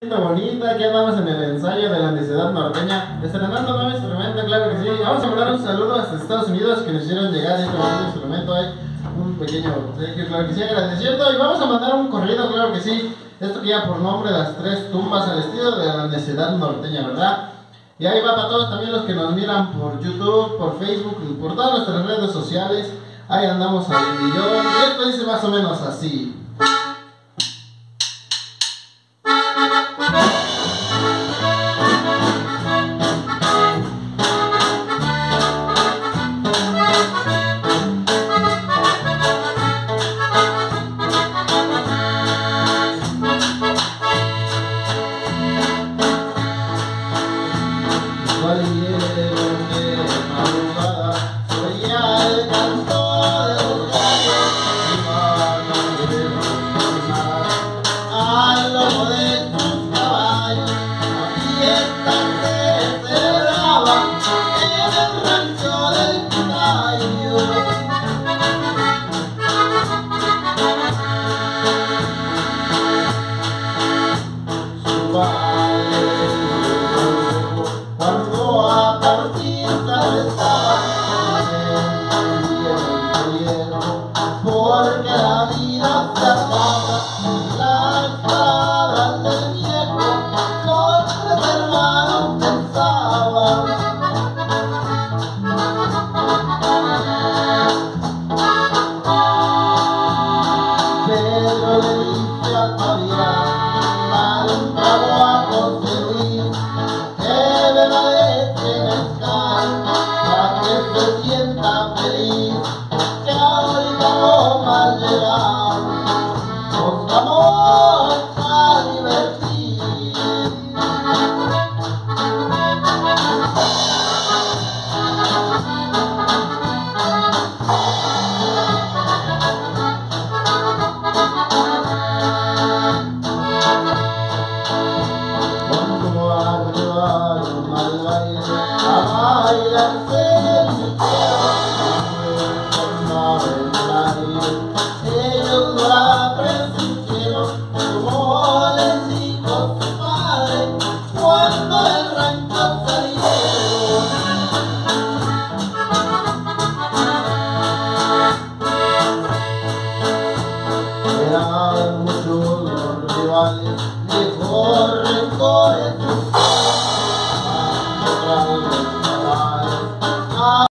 Bonita, aquí andamos en el ensayo de la Necesidad Norteña, estrenando nuevo instrumento, claro que sí. Vamos a mandar un saludo hasta Estados Unidos que nos hicieron llegar este bonito instrumento. Hay un pequeño obsequio, claro que sí, agradeciendo. Y vamos a mandar un corrido, claro que sí. Esto que lleva por nombre Las Tres Tumbas, al estilo de la Necesidad Norteña, ¿verdad? Y ahí va para todos también los que nos miran por YouTube, por Facebook y por todas nuestras redes sociales. Ahí andamos al millón. Y esto dice más o menos así. Porque la vida se acaba, las palabras del viejo, los tres hermanos pensaban. Pedro le dice a Fabián, dale un trago a conseguir, que beba leche mezcal, para que se sienta feliz. Más llegar, nos vamos a divertir. Cuando van a llevarnos al baile, a bailarse el ligero, ellos lo aprecian.